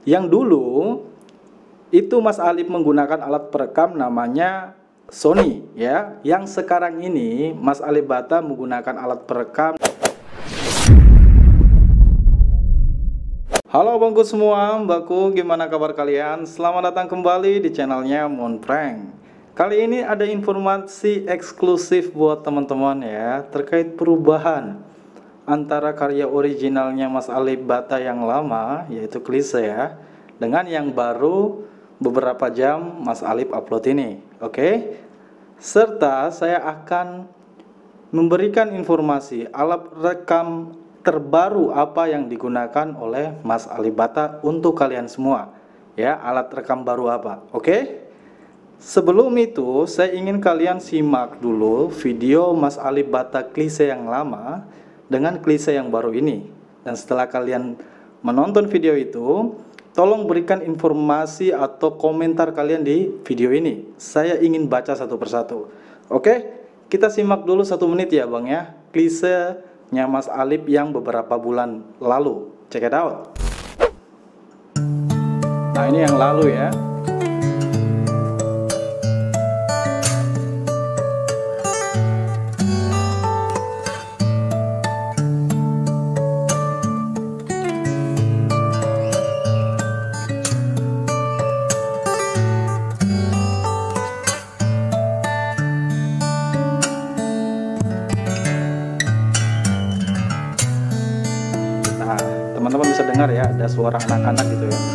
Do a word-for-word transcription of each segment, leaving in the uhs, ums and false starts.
Yang dulu itu Mas Alip menggunakan alat perekam namanya Sony ya. Yang sekarang ini Mas Alip Bata menggunakan alat perekam. Halo abangku semua, mbakku, gimana kabar kalian? Selamat datang kembali di channelnya Monprank. Kali ini ada informasi eksklusif buat teman-teman ya, terkait perubahan antara karya originalnya Mas Alip Bata yang lama, yaitu Klise ya, dengan yang baru beberapa jam Mas Alip upload ini. Oke, serta saya akan memberikan informasi alat rekam terbaru apa yang digunakan oleh Mas Alip Bata untuk kalian semua ya, alat rekam baru apa. Oke, sebelum itu saya ingin kalian simak dulu video Mas Alip Bata Klise yang lama dengan Klise yang baru ini, dan setelah kalian menonton video itu, tolong berikan informasi atau komentar kalian di video ini. Saya ingin baca satu persatu. Oke, kita simak dulu satu menit ya bang ya, Klise nya Mas Alip yang beberapa bulan lalu. Check it out. Nah ini yang lalu ya. Teman-teman bisa dengar ya, ada suara anak-anak gitu ya.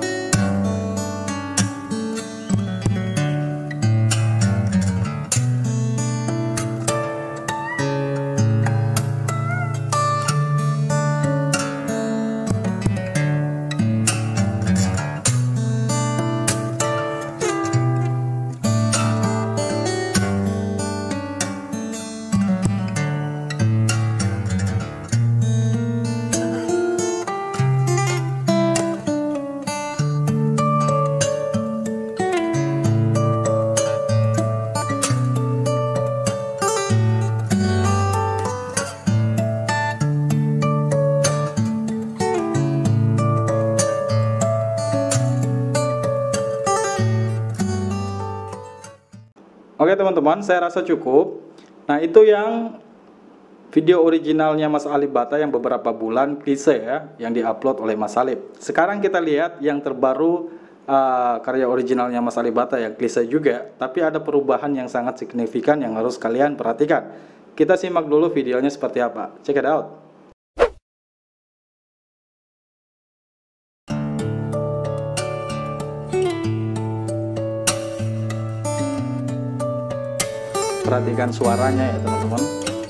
Oke teman-teman, saya rasa cukup. Nah itu yang video originalnya Mas Alip Bata yang beberapa bulan Klise ya, yang diupload oleh Mas Alip. Sekarang kita lihat yang terbaru uh, karya originalnya Mas Alip Bata yang Klise juga, tapi ada perubahan yang sangat signifikan yang harus kalian perhatikan. Kita simak dulu videonya seperti apa. Check it out. Perhatikan suaranya ya teman-teman.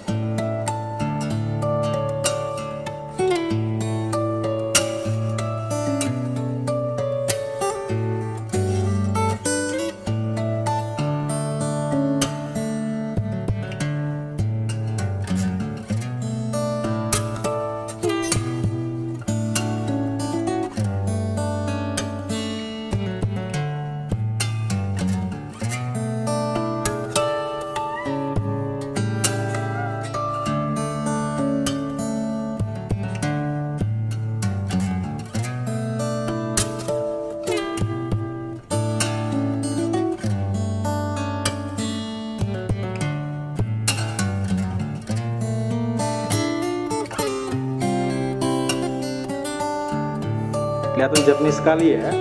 Kelihatan jernih sekali ya.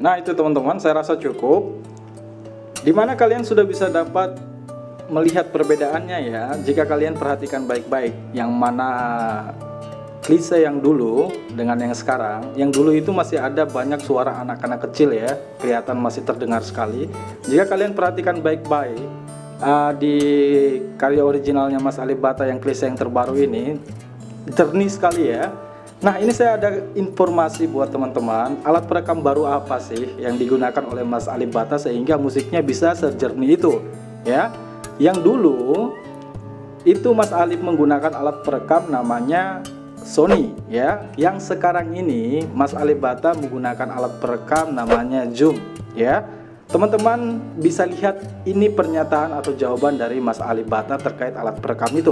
Nah itu teman-teman, saya rasa cukup. Dimana kalian sudah bisa dapat melihat perbedaannya ya, jika kalian perhatikan baik-baik yang mana klise yang dulu dengan yang sekarang. Yang dulu itu masih ada banyak suara anak-anak kecil ya, kelihatan masih terdengar sekali. Jika kalian perhatikan baik-baik uh, di karya originalnya Mas Alif Ba Ta yang klise yang terbaru ini, jernih sekali ya. Nah ini saya ada informasi buat teman-teman, alat perekam baru apa sih yang digunakan oleh Mas Alif Ba Ta sehingga musiknya bisa sejernih itu ya. Yang dulu itu Mas Alif menggunakan alat perekam namanya Sony ya. Yang sekarang ini Mas Alif Ba Ta menggunakan alat perekam namanya Zoom ya. Teman-teman bisa lihat ini pernyataan atau jawaban dari Mas Alif Ba Ta terkait alat perekam itu.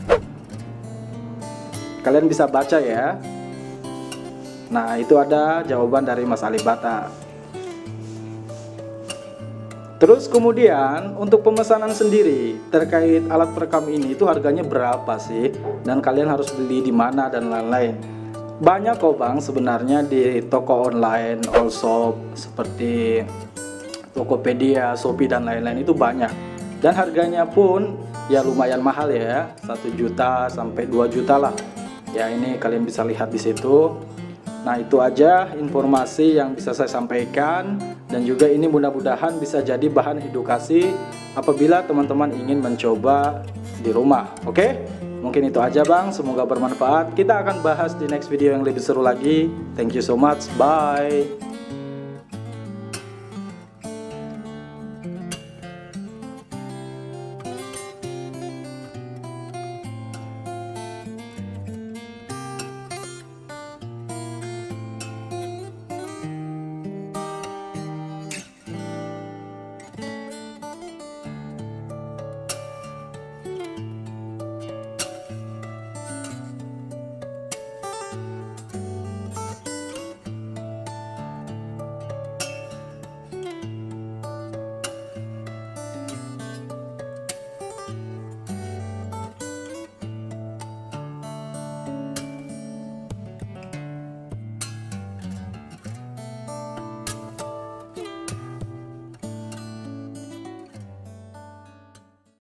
Kalian bisa baca ya. Nah itu ada jawaban dari Mas Alif Ba Ta. Terus kemudian untuk pemesanan sendiri terkait alat perekam ini itu harganya berapa sih, dan kalian harus beli di mana dan lain-lain. Banyak kok bang sebenarnya di toko online, Allshop seperti Tokopedia, Shopee dan lain-lain itu banyak. Dan harganya pun ya lumayan mahal ya, satu juta sampai dua juta lah. Ya ini kalian bisa lihat di situ. Nah itu aja informasi yang bisa saya sampaikan, dan juga ini mudah-mudahan bisa jadi bahan edukasi apabila teman-teman ingin mencoba di rumah. Oke, mungkin itu aja bang, semoga bermanfaat. Kita akan bahas di next video yang lebih seru lagi. Thank you so much, bye.